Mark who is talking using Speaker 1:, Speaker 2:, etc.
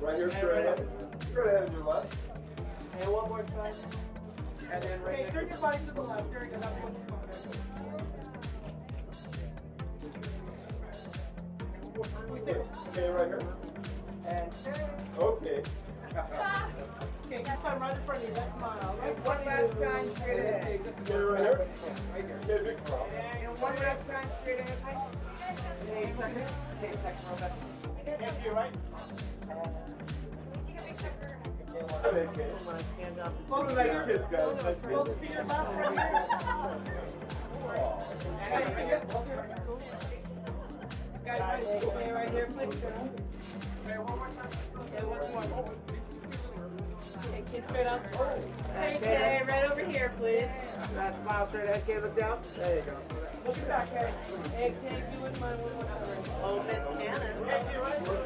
Speaker 1: Right here, straight ahead. Straight ahead on your left.
Speaker 2: And one more time. And then right
Speaker 3: turn your body to the left. Very good.
Speaker 1: Okay, right here.
Speaker 2: And
Speaker 1: okay.
Speaker 3: Okay, got time right in front of you. That's smile.
Speaker 2: and one last time straight ahead.
Speaker 1: Okay, right here.
Speaker 2: Right here.
Speaker 1: Okay, big smile.
Speaker 2: And one last time straight ahead. Okay, second. Okay, second row back.
Speaker 3: Hands to your right.
Speaker 1: Okay, okay.
Speaker 3: Hold the
Speaker 1: Nice kiss, guys. Nice
Speaker 3: Hold the
Speaker 1: kiss.
Speaker 3: feet left right here. Guys, stay right here, please. Okay, one more time. Yeah, one more. Okay, kiss straight up. Okay, right over here, please.
Speaker 2: Last smile straight ahead. Okay, look down. There you go.
Speaker 3: Look back, guys. Hey, can you do it one more time? Oh, Miss Cannon.